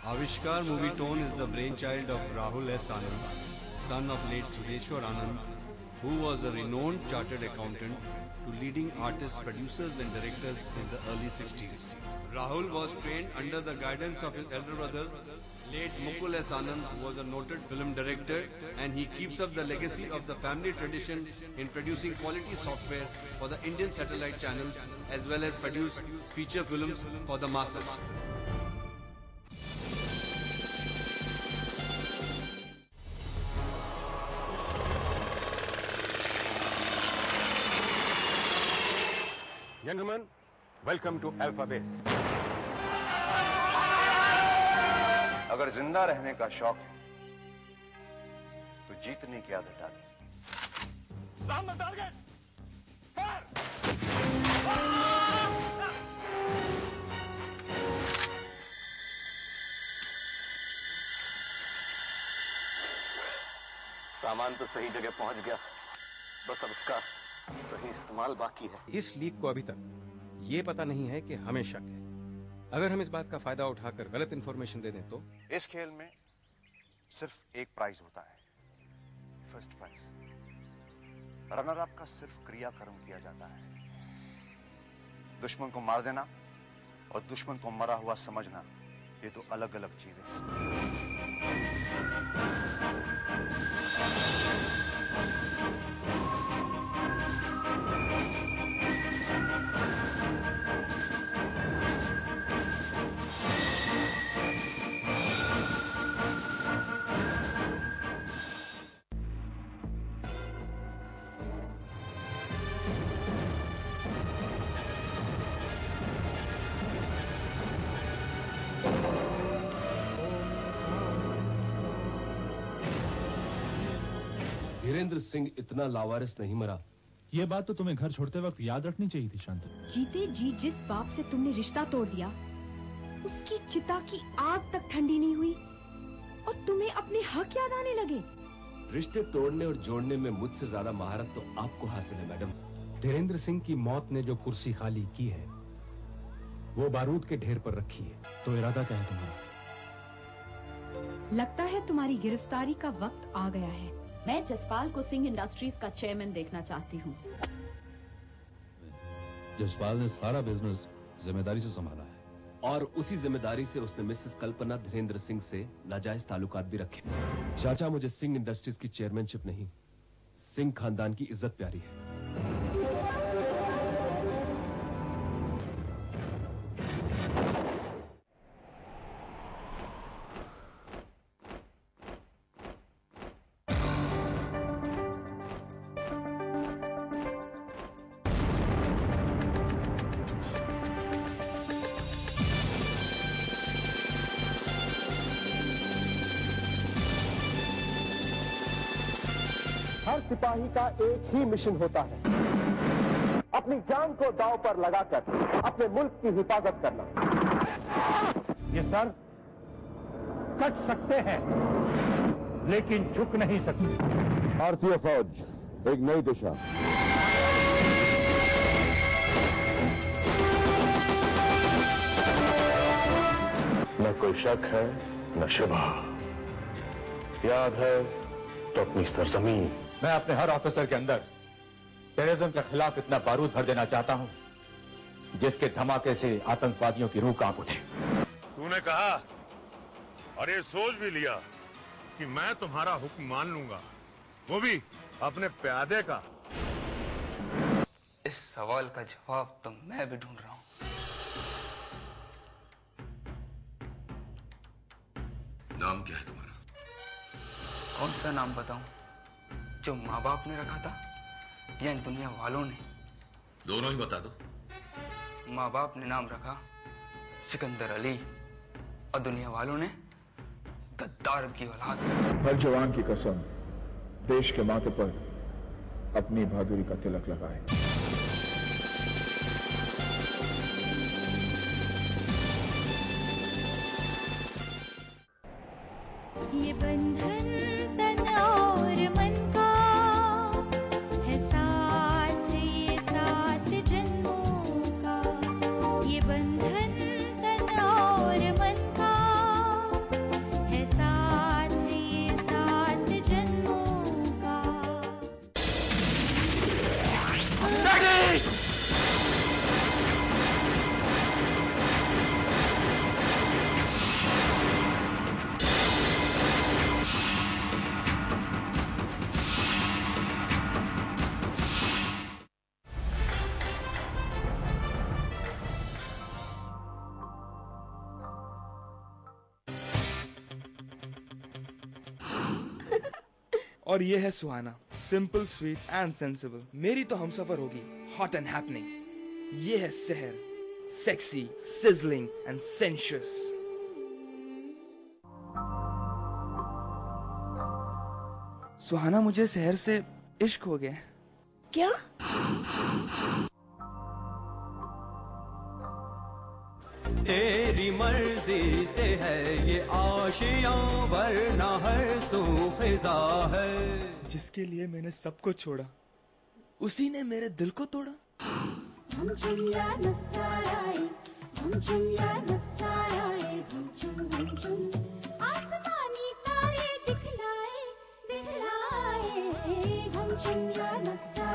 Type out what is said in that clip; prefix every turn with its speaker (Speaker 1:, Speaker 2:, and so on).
Speaker 1: Avishkar Movie Tone is the brainchild of Rahul S. Anand, son of late Sudeshwar Anand, who was a renowned chartered accountant to leading artists, producers and directors in the early 60s. Rahul was trained under the guidance of his elder brother, late Mukul S. Anand, who was a noted film director, and he keeps up the legacy of the family tradition in producing quality software for the Indian satellite channels as well as produce feature films for the masses.
Speaker 2: Gentlemen, welcome to Alpha Base.
Speaker 3: अगर जिंदा रहने का शौक है तो जीतने की आदत डालो।
Speaker 2: सामने टारगेट! फायर!
Speaker 3: सामान तो सही जगह पहुंच गया, बस अब इसका सही इस्तेमाल बाकी है।
Speaker 2: इस लीक को अभी तक ये पता नहीं है कि हमें शक है। अगर हम इस बात का फायदा उठाकर गलत इंफॉर्मेशन दे दें तो
Speaker 3: इस खेल में सिर्फ एक प्राइज होता है, फर्स्ट प्राइज। रनर अप का सिर्फ क्रियाकर्म किया जाता है। दुश्मन को मार देना और दुश्मन को मरा हुआ समझना, ये तो अलग अलग चीजें हैं।
Speaker 4: धीरेन्द्र सिंह इतना लावारिस नहीं मरा।
Speaker 5: ये बात तो तुम्हें घर छोड़ते वक्त याद रखनी चाहिए थी शांति।
Speaker 6: जीते जी जिस बाप से तुमने रिश्ता तोड़ दिया, उसकी चिता की आग तक ठंडी नहीं हुई और तुम्हें अपने हक याद आने लगे।
Speaker 4: रिश्ते तोड़ने और जोड़ने में मुझसे ज्यादा महारत तो आपको हासिल है मैडम।
Speaker 2: धीरेन्द्र सिंह की मौत ने जो कुर्सी खाली की है वो बारूद के ढेर पर रखी है।
Speaker 5: तो इरादा क्या है तुम्हारा?
Speaker 6: लगता है तुम्हारी गिरफ्तारी का वक्त आ गया है।
Speaker 7: मैं जसपाल को सिंह इंडस्ट्रीज का चेयरमैन देखना चाहती हूँ।
Speaker 5: जसपाल ने सारा बिजनेस जिम्मेदारी से संभाला है
Speaker 4: और उसी जिम्मेदारी से उसने मिसेस कल्पना धीरेन्द्र सिंह से नाजायज ताल्लुकात भी रखे। चाचा, मुझे सिंह इंडस्ट्रीज की चेयरमैनशिप नहीं, सिंह खानदान की इज्जत प्यारी है।
Speaker 8: हर सिपाही का एक ही मिशन होता है, अपनी जान को दांव पर लगाकर अपने मुल्क की हिफाजत करना।
Speaker 9: ये सर कट सकते हैं लेकिन झुक नहीं सकते।
Speaker 8: भारतीय फौज, एक नई दिशा।
Speaker 9: न कोई शक है न शुबा, याद है तो अपनी सरजमीन। मैं अपने हर ऑफिसर के अंदर टेररिज्म के खिलाफ इतना बारूद भर देना चाहता हूं जिसके धमाके से आतंकवादियों की रूह कांप उठे।
Speaker 10: तूने कहा और ये सोच भी लिया कि मैं तुम्हारा हुक्म मान लूंगा, वो भी अपने प्यादे का।
Speaker 11: इस सवाल का जवाब तो मैं भी ढूंढ रहा हूं।
Speaker 10: नाम क्या है तुम्हारा?
Speaker 11: कौन सा नाम बताऊं? जो माँ बाप ने रखा था या इन दुनिया वालों ने?
Speaker 10: दोनों ही बता दो।
Speaker 11: माँ बाप ने नाम रखा सिकंदर अली और दुनिया वालों ने गद्दार की औलाद।
Speaker 9: हर जवान की कसम देश के माथे पर अपनी बहादुरी का तिलक लगाए।
Speaker 12: ये बंधन तन और मन का है, साथ ये साथ जन्मों का। ये बंधन तन और मन का
Speaker 13: और ये है Suhana, simple, sweet and sensible. मेरी तो हमसफर होगी, हॉट एंड हैपनिंग। ये है Sahar, sexy, sizzling and sensuous. Suhana, मुझे सहर से इश्क हो गया।
Speaker 6: क्या?
Speaker 14: तेरी मर्जी से है ये आशियां, वरना हर सू फिजा है।
Speaker 13: जिसके लिए मैंने सब कुछ छोड़ा, उसी ने मेरे दिल को तोड़ा।
Speaker 12: आसमानी तारे दिखलाए, दिखलाए, घम चुम या नसाए।